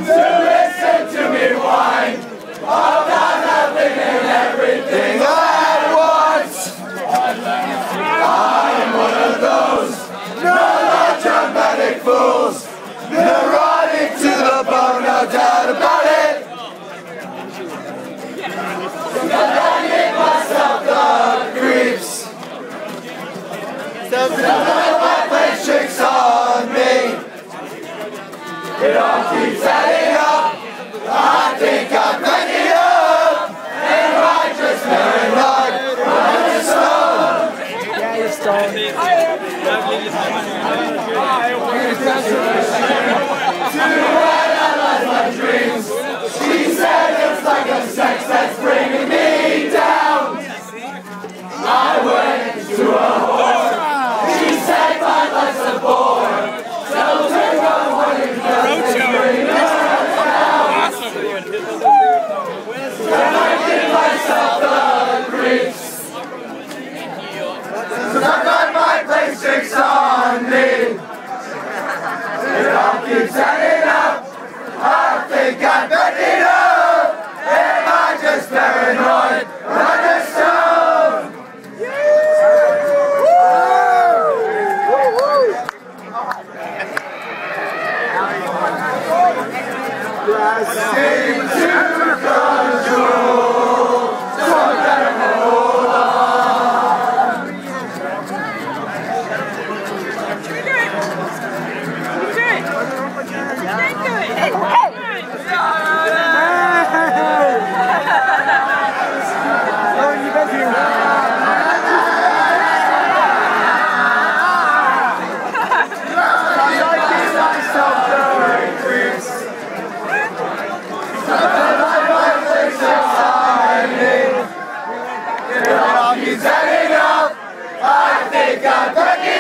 listen to me whine about nothing and everything all at once. I'm one of those melodramatic fools, neurotic to the bone, no doubt about it. I give myself the creeps. Sometimes my play tricks on me. It all keeps adding up. I think I'm ready up. Am I just paranoid? I'm just stoned. Yeah, you're stoned. To analyze my dreams, she said it's like a sex that's bringing me down. I went to a whore. She said my life's a bore. So take a warning, cause it's bringing her down. I give myself the creeps. Sometimes my place tricks on me. It all keeps adding up. I think I'm ready up. Am I just paranoid? I'm just stoned. Seem to control, so I better hold on. He's heading up. I think I'm ready.